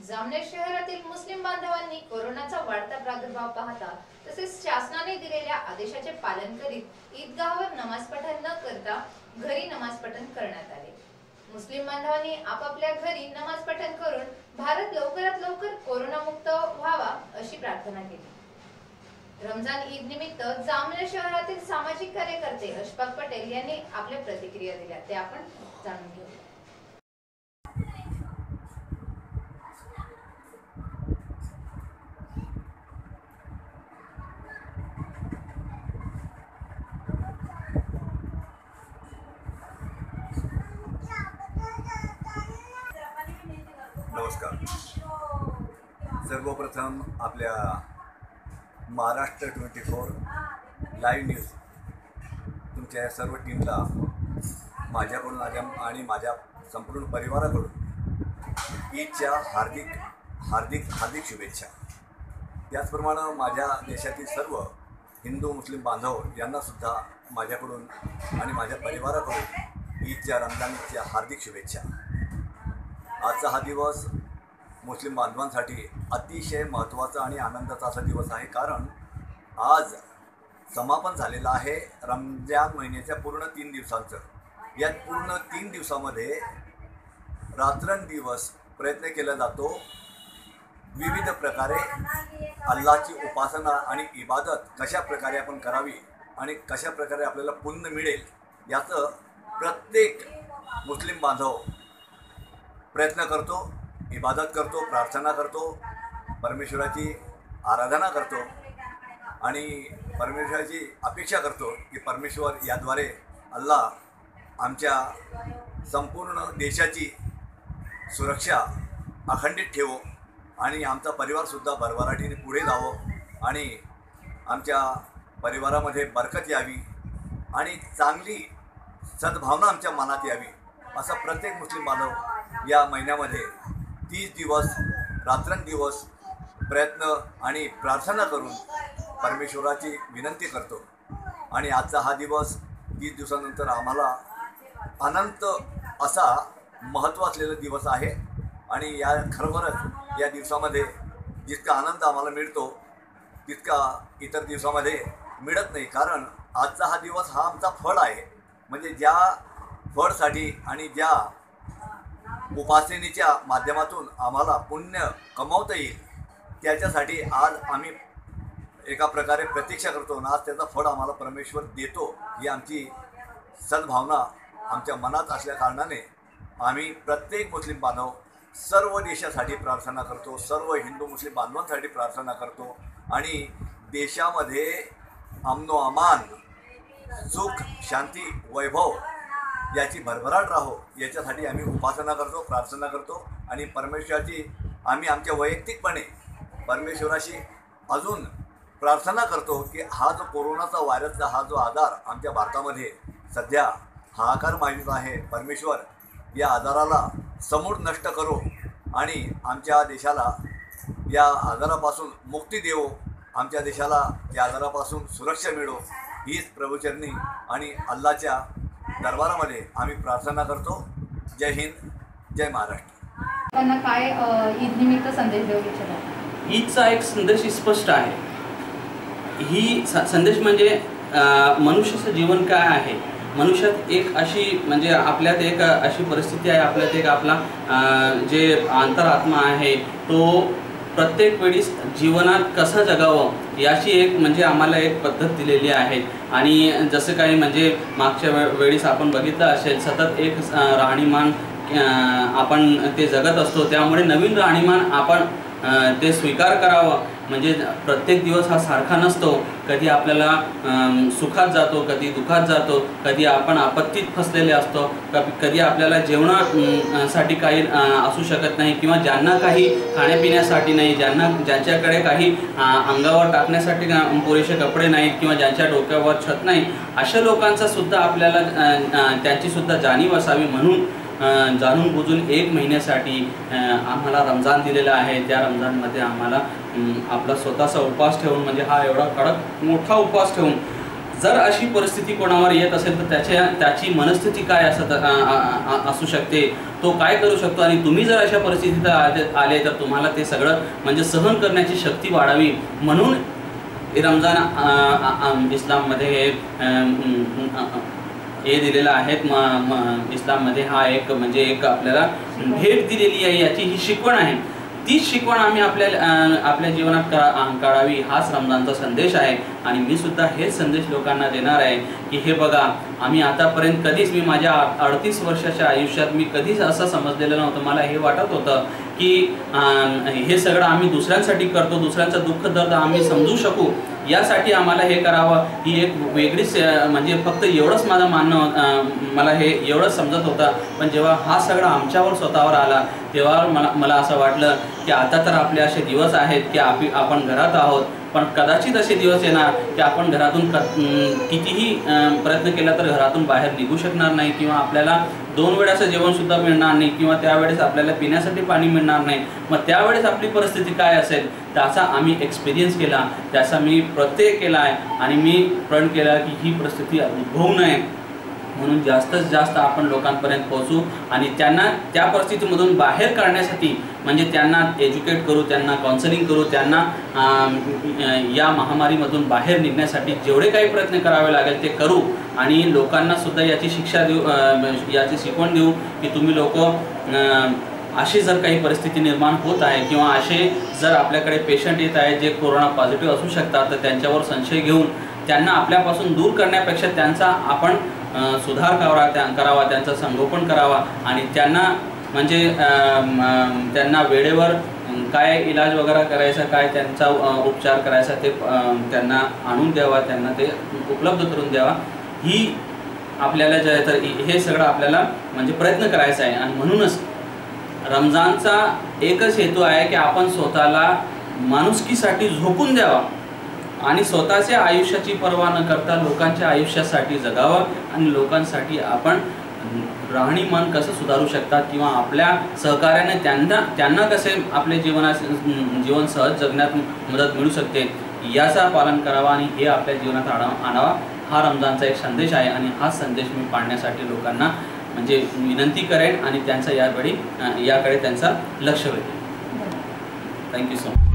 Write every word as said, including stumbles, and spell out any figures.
जामनेर शहरातील मुस्लिम बांधवांनी कोरोनाचा वाढता प्रादुर्भाव पाहता तसेच शासनाने दिलेल्या आदेशाचे पालन करीत ईदगाहवर नमाज पठण न करता घरी नमाज पठण करण्यात आले। मुस्लिम बांधवांनी आपापल्या घरी नमाज पठण करून भारत लवकरात लवकर कोरोना मुक्त व्हावा अशी प्रार्थना केली। रमजान ईद निमित्त जामनेर शहरातील सामाजिक कार्यकर्ते अशफाक पटेल यांनी आपल्या प्रतिक्रिया दिल्या, ते आपण जाणून घेऊ। नमस्कार। सर्वप्रथम आपल्या Maharashtra twenty four live news तुमच्या सर्व टीमला माझ्याकडून आणि माझ्या संपूर्ण परिवाराकडून ईदच्या हार्दिक हार्दिक हार्दिक शुभेच्छा। त्याचप्रमाणे माझ्या देशातील सर्व हिंदू मुस्लिम बांधव यांनासुद्धा माझ्याकडून आणि माझ्या परिवाराकडून ईदच्या रमजान ईदच्या हार्दिक शुभेच्छा। आजचा हा दिवस मुस्लिम बांधवांसाठी अतिशय महत्त्वाचा आणि आनंदाचा असा दिवस आहे, कारण आज समापन झालेलं आहे रमजान महिन्याच्या पूर्ण तीन दिवसांचं। या पूर्ण तीन दिवसामध्ये रात्रंदिवस प्रयत्न केला जातो विविध प्रकारे अल्लाची उपासना आणि इबादत कशा प्रकारे आपण करावी आणि कशा प्रकारे आपल्याला पुण्य मिळेल याचं प्रत्येक मुस्लिम बांधव प्रयत्न करतो, इबादत करतो, प्रार्थना करतो, परमेश्वराची आराधना करतो आणि परमेश्वराची अपेक्षा करतो की परमेश्वर याद्वारे अल्लाह आमच्या संपूर्ण देशाची सुरक्षा अखंडित ठेवो आणि आमचा परिवारसुद्धा भरभराटीने पुढे जावं आणि आमच्या परिवारामध्ये बरकत यावी आणि चांगली सद्भावना आमच्या मनात यावी असा प्रत्येक मुस्लिम बांधव या महिन्यामध्ये तीस दिवस रात्रंदिवस प्रयत्न आणि प्रार्थना करून परमेश्वराची विनंती करतो। आणि आजचा हा दिवस तीस दिवसानंतर आम्हाला अनंत असा महत्त्व असलेला दिवस आहे आणि या खरोखरच या दिवसामध्ये जितका आनंद आम्हाला मिळतो तितका इतर दिवसामध्ये मिळत नाही, कारण आजचा हा दिवस हा आमचा फळ आहे। म्हणजे ज्या फळसाठी आणि ज्या उपासनेच्या माध्यमातून आम्हाला पुण्य कमवता येईल त्याच्यासाठी आज आम्ही एका प्रकारे प्रतीक्षा करतो आणि आज त्याचा फळ आम्हाला परमेश्वर देतो ही आमची सद्भावना आमच्या मनात असल्या कारणाने आम्ही प्रत्येक मुस्लिम बांधव सर्व देशासाठी प्रार्थना करतो, सर्व हिंदू मुस्लिम बांधवांसाठी प्रार्थना करतो आणि देशामध्ये अमनो अमान, सुख, शांती, वैभव याची भरभराट राहो याच्यासाठी आम्ही उपासना करतो, प्रार्थना करतो आणि परमेश्वराची आम्ही आमच्या वैयक्तिकपणे परमेश्वराशी अजून प्रार्थना करतो की हा जो कोरोनाचा व्हायरसचा हा जो आजार आमच्या भारतामध्ये सध्या हाहाकार माजत आहे, परमेश्वर या आजाराला समूळ नष्ट करो आणि आमच्या देशाला या आजारापासून मुक्ती देवो, आमच्या देशाला या आजारापासून सुरक्षा मिळो हीच प्रभुचरणी आणि अल्लाच्या दरबारामध्ये आम्ही प्रार्थना करतो। जय हिंद, जय महाराष्ट्र। त्यांना काय ईद निमित्त संदेश देऊ इच्छिता? ईदचा एक संदेश स्पष्ट आहे। ही संदेश म्हणजे मनुष्याचं जीवन काय आहे, मनुष्यात एक अशी म्हणजे आपल्यात एक अशी परिस्थिती आहे, आपल्यात एक आपला जे अंतरात्मा आहे तो प्रत्येक वेळी जीवनात कसं जगावं याची एक म्हणजे आम्हाला एक पद्धत दिलेली आहे। आणि जसं काही म्हणजे मागच्या वे वेळीस आपण बघितलं असेल सतत एक राहणीमान आपण ते जगत असतो, त्यामुळे नवीन राहणीमान आपण ते स्वीकार करावं। म्हणजे प्रत्येक दिवस हा सारखा नसतो, कधी आपल्याला सुखात जातो, कधी दुःखात जातो, कधी आपण आपत्तीत फसलेले असतो, कधी आपल्याला जेवणासाठी काही असू शकत नाही किंवा ज्यांना काही खाण्यापिण्यासाठी नाही, ज्यांना ज्यांच्याकडे काही अंगावर टाकण्यासाठी पुरेसे कपडे नाहीत किंवा ज्यांच्या डोक्यावर छत नाही, अशा लोकांचा सुद्धा आपल्याला त्यांची सुद्धा जाणीव असावी म्हणून जाणून बुजून एक महिन्यासाठी आम्हाला रमजान दिलेला आहे। त्या रमजानमध्ये आम्हाला आपला स्वतःचा उपवास ठेवून म्हणजे हा एवढा कडक मोठा उपवास ठेवून जर अशी परिस्थिती कोणावर येत असेल तर त्याच्या त्याची मनस्थिती काय असत असू शकते, तो काय करू शकतो, आणि तुम्ही जर अशा परिस्थितीत आले आले तर तुम्हाला ते सगळं म्हणजे सहन करण्याची शक्ती वाढावी म्हणून रमजान इस्लाममध्ये हे हे दिलेलं आहे. इस्लाममध्ये हा एक म्हणजे एक आपल्याला भेट दिलेली आहे, याची ही शिकवण आहे. तीच शिकवण आम्ही आपल्या आपल्या जीवनात काढावी हाच रमजानचा संदेश आहे. आणि मी सुद्धा हेच संदेश लोकांना देणार आहे की हे बघा, आम्ही आतापर्यंत कधीच, मी माझ्या अडतीस वर्षाच्या आयुष्यात मी कधीच असं समजलेलं नव्हतं. मला हे वाटत होतं की हे सगळं आम्ही दुसऱ्यांसाठी करतो, दुसऱ्यांचं दुःख दर्द आम्ही समजू शकू यासाठी आम्हाला हे करावं, ही एक वेगळीच म्हणजे फक्त एवढंच माझं मानणं, मला हे एवढंच समजत होतं. पण जेव्हा हा सगळा आमच्यावर स्वतःवर आला तेव्हा मला मला असं वाटलं की आता तर आपले असे दिवस आहेत की आपी आपण घरात आहोत, पण कदाचित असे दिवस येणार की आपण घरातून क कितीही प्रयत्न केला तर घरातून बाहेर निघू शकणार नाही, किंवा आपल्याला दोन वेळाचं जेवणसुद्धा मिळणार नाही, किंवा त्यावेळेस आपल्याला पिण्यासाठी पाणी मिळणार नाही. मग त्यावेळेस आपली परिस्थिती काय असेल त्याचा आम्ही एक्सपिरियन्स केला, त्याचा मी प्रत्यय केला आहे. आणि मी प्रण केला की ही परिस्थिती उद्भवू नये म्हणून जास्तीत जास्त आपण लोकांपर्यंत पोहोचू आणि त्यांना त्या परिस्थितीमधून बाहेर काढण्यासाठी म्हणजे त्यांना एज्युकेट करू, त्यांना काउन्सिलिंग करू, त्यांना या महामारीमधून बाहेर निघण्यासाठी जेवढे काही प्रयत्न करावे लागेल ते करू. आणि लोकांना सुद्धा याची शिक्षा देऊ, याची शिकवण देऊ की तुम्ही लोक अशी जर काही परिस्थिती निर्माण होत आहे किंवा असे जर आपल्याकडे पेशंट येत आहेत जे कोरोना पॉझिटिव्ह असू शकतात, तर त्यांच्यावर संशय घेऊन त्यांना आपल्यापासून दूर करण्यापेक्षा त्यांचा आपण सुधार करावा, त्या करावा त्यांचं संगोपन करावा आणि त्यांना म्हणजे त्यांना वेळेवर काय इलाज वगैरे करायचा, काय त्यांचा उपचार करायचा ते त्यांना आणून द्यावा, त्यांना ते उपलब्ध करून द्यावा. ही आपल्याला जे तर हे सगळं आपल्याला म्हणजे प्रयत्न करायचा आहे. आणि म्हणूनच रमजानचा एकच हेतू आहे की आपण स्वतःला माणुसकीसाठी झोकून द्यावा आणि स्वतःच्या आयुष्याची पर्वा न करता लोकांच्या आयुष्यासाठी जगावं आणि लोकांसाठी आपण राहणीमान कसं सुधारू शकतात किंवा आपल्या सहकार्याने त्यांना त्यांना कसे आपले जीवना जीवन सहज जगण्यात मदत मिळू शकते याचा पालन करावा आणि हे आपल्या जीवनात आणावा आणावा हा रमजानचा एक संदेश आहे. आणि हा संदेश मी पाळण्यासाठी लोकांना म्हणजे विनंती करेन आणि त्यांचा यावेळी याकडे त्यांचा लक्ष वेधेन. Thank you so much.